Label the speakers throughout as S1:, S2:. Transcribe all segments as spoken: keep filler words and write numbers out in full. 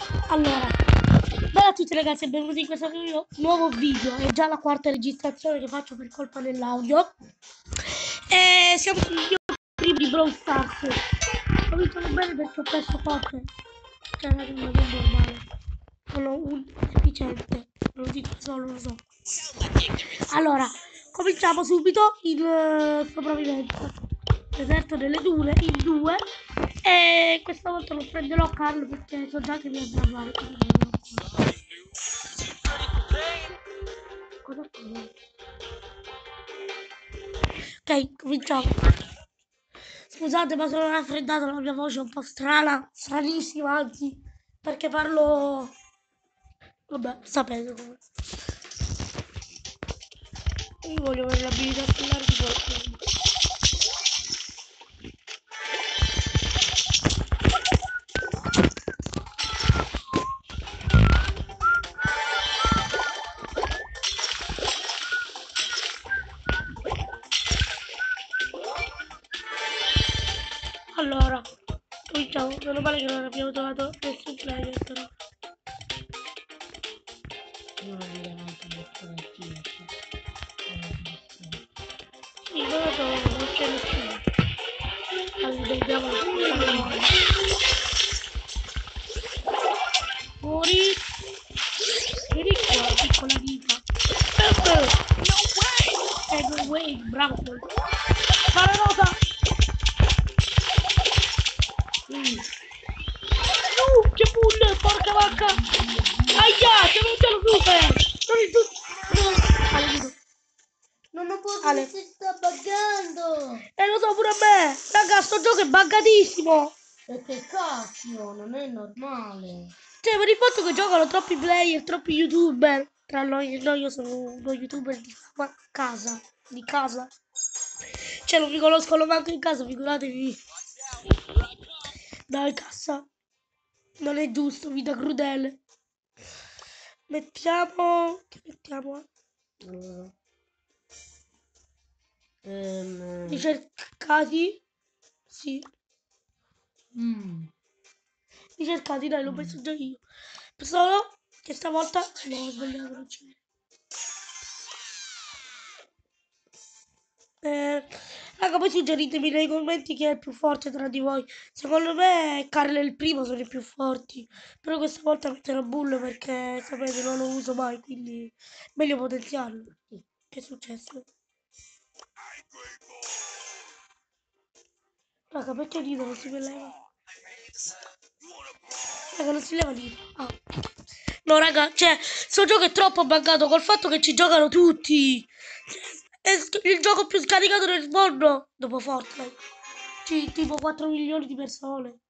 S1: Allora, bella a tutti ragazzi e benvenuti in questo video, nuovo video. È già la quarta registrazione che faccio per colpa dell'audio. E siamo sul video primo di Brawl Stars. Ho visto bene perché ho preso forte. Cioè non è normale. Sono un deficiente. Lo dico solo, lo so. Allora, cominciamo subito il uh, sopravvivenza. Deserto delle dune in due. E questa volta non prenderò Carlo perché so già che mi andrà male. Cosa fa? Ok, cominciamo. Scusate ma sono raffreddato, la mia voce è un po' strana, stranissima anzi, perché parlo... Vabbè, sapete come. Io voglio avere l'abilità stellare di qualcuno. Allora, cominciamo. Meno male che non abbiamo trovato nessun player però.
S2: Io non mi davanti molto attivo.
S1: Sì, non lo so, non c'è nessuno. Allora, vediamo. Fuori. Vieni qua, piccola vita. Eh, no way, bravo. Fare nota. Mm. Uh, che bulle, porca vacca! Aia, c'è un cielo super! Non è tutto! No, Ale,
S2: Non lo posso,
S1: Ale.
S2: si sta buggando!
S1: Eh, lo so pure a me! Raga, sto gioco è buggatissimo!
S2: E che cacchio, non è normale!
S1: Cioè, per il fatto che giocano troppi player, troppi youtuber. Tra noi e noi, io sono uno youtuber di fa- casa. Di casa. Cioè, non mi conoscono manco in casa, figuratevi. Dai, cassa. Non è giusto, vita crudele. Mettiamo... Che mettiamo?
S2: Uh, um,
S1: Ricercati? Sì.
S2: mm.
S1: Ricercati, dai, l'ho messo già io. Solo che stavolta... No, ho sbagliato, non ci vedo. Eh, raga, poi suggeritemi nei commenti chi è il più forte tra di voi. Secondo me Carlo è il primo, sono i più forti. Però questa volta metterò Bull perché sapete non lo uso mai, quindi meglio potenziarlo. Che è successo? Raga, perché dito non si leva? Raga, non si leva dito. Ah. No, raga, cioè, sto gioco è troppo buggato col fatto che ci giocano tutti. È il gioco più scaricato del mondo dopo Fortnite. Sì, tipo quattro milioni di persone.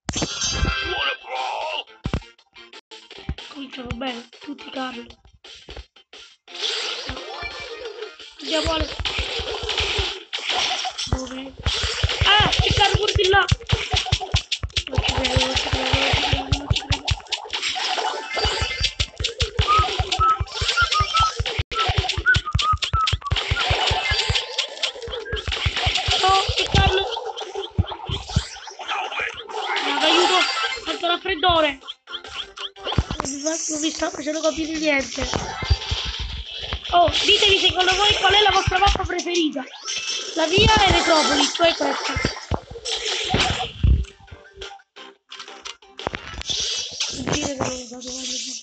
S1: Cominciano bene, tutti Carlo. Andiamo Ale. Dove? Ah, c'è Carlo pure di là. Non ci credo, non ci credo, non ci credo, non ci credo. Oh, c'è Carlo. Raga, aiuto. Sento raffreddore. Non mi sta facendo capire niente. Oh, ditemi secondo voi qual è la vostra mappa preferita. La mia è Metropoli, cioè questa. Dire che non ho usato mai le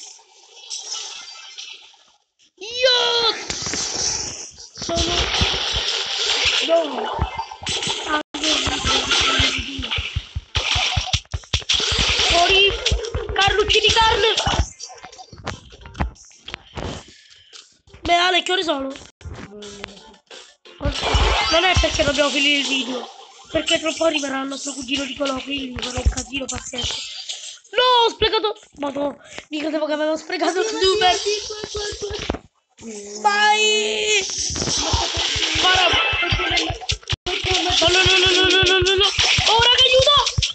S1: io sono no. Ah, fuori Carlo, uccidi Carlo. Beh Ale, che ore sono? Non è perché dobbiamo finire il video, perché tra un po' arriverà il nostro cugino Nicolò, quindi farà un casino pazienza. No, ho sprecato. Ma no, mi credevo che avevo sprecato il super. Vai! Para. No, no, no, no, no, no, no, no, no. Oh, raga, aiuto!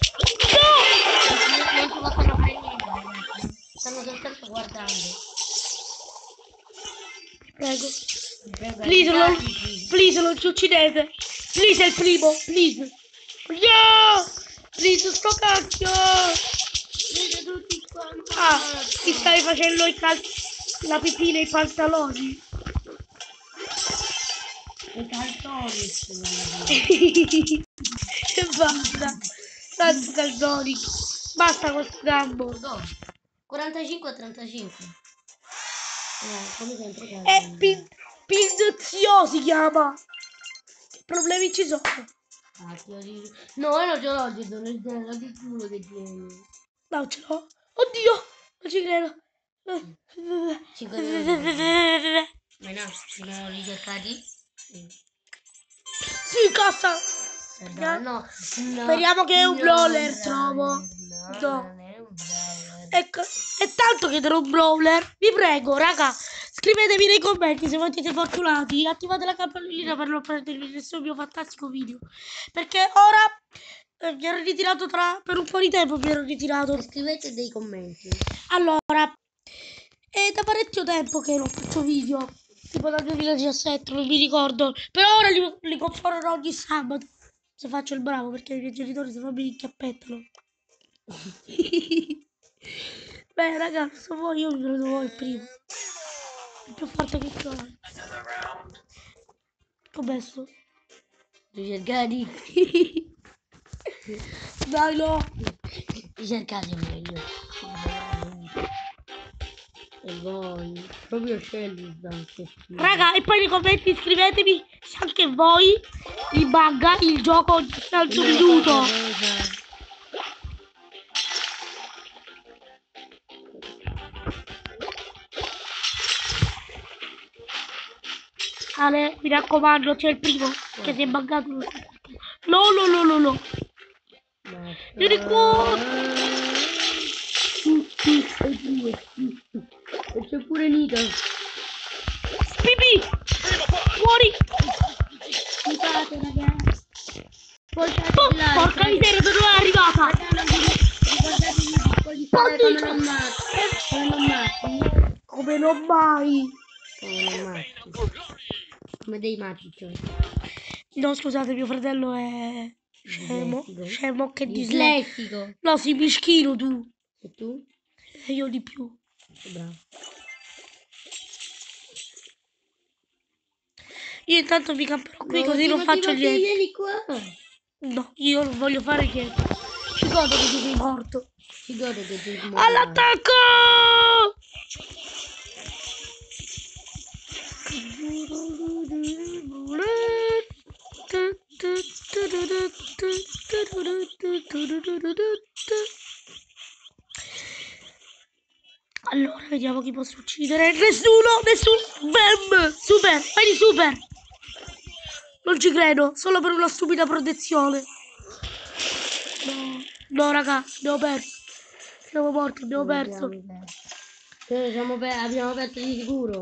S2: Non si possono fare niente, ragazzi. Stanno soltanto guardando.
S1: Prego.
S2: Prego,
S1: Please, non,
S2: aiutateci.
S1: please, non ci uccidete. Please è il primo, please. Yeah! Please, sto cacchio!
S2: Siete tutti qua.
S1: Ah, ti stai facendo il cal... la pipì nei pantaloni.
S2: I calzoni.
S1: E basta. Tanti calzoni. Basta questo gambo.
S2: quarantacinque a trentacinque. Eh, come sempre.
S1: È pin... Pindozio si chiama. Problemi ci sono.
S2: Ah, ti ho di... No, io non ce l'ho, ti dono il genere di culo che tieni.
S1: No, ce l'ho. Oddio, non ci credo.
S2: cinque minuti. Ma no, sono ricercati? Sì.
S1: Sì, cassa.
S2: Eh, no, no,
S1: Speriamo che è un
S2: no,
S1: brawler,
S2: brawler,
S1: trovo.
S2: No,
S1: No.
S2: non è un brawler.
S1: Ecco, è tanto che era un brawler. Vi prego, raga, scrivetemi nei commenti se voi siete fortunati. Attivate la campanellina per non perdervi nessun mio fantastico video. Perché ora eh, mi ero ritirato tra... Per un po' di tempo mi ero ritirato.
S2: Scrivete dei commenti.
S1: Allora, è da parecchio tempo che non faccio video. Tipo dal duemiladiciassette, non mi ricordo. Però ora li, li conforrerò ogni sabato. Se faccio il bravo, perché i miei genitori se no mi inchiappettano. Beh, ragazzi, voi io mi prendo voi il primo. È più forte che tu. Com'è sto?
S2: Ricercati.
S1: Dai, no.
S2: Ricercati è meglio. E voi. Proprio scegli anche.
S1: Raga, e poi nei commenti scrivetemi se anche voi vi bugga il gioco ogni tanto minuto. Ale, mi raccomando, c'è il primo che si è buggato. No, no, no, no, no. Vieni qua.
S2: Tutti e due. E c'è pure Nita.
S1: Pipì. Fuori.
S2: Scusate ragazzi.
S1: Oh, porca miseria, dove è arrivata?
S2: Ricordatevi poi di fare come non matti. Come non matti.
S1: Come non mai.
S2: Come non matti. Come dei matti, cioè.
S1: No, scusate, mio fratello è scemo.
S2: Dislessico.
S1: Scemo che dislessico.
S2: Dislessico.
S1: No, sei mischino tu.
S2: E tu?
S1: E io di più.
S2: Bravo.
S1: Io intanto mi camperò qui
S2: No,
S1: così non faccio niente.
S2: Vieni qua.
S1: No, io non voglio fare niente. Ci godo che tu sei morto.
S2: Ci godo che tu sei morto.
S1: All'attacco! Allora, vediamo chi posso uccidere. Nessuno, nessuno. Bam! Super, vai di super. Non ci credo, solo per una stupida protezione. No, no raga, abbiamo perso. Siamo morti, abbiamo perso.
S2: Cioè, siamo per... abbiamo perso di sicuro.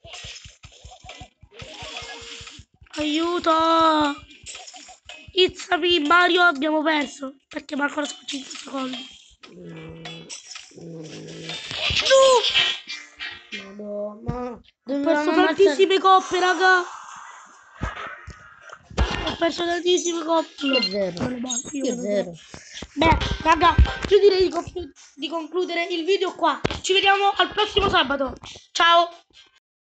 S1: Aiuto! It's me, Mario, abbiamo perso. Perché mancano solo cinque secondi. No!
S2: Madonna.
S1: Ho perso tantissime coppe, raga. Ho perso tantissime coppe.
S2: Io zero.
S1: Io,
S2: Io zero.
S1: Beh, raga, io direi di, di concludere il video qua. Ci vediamo al prossimo sabato. Ciao!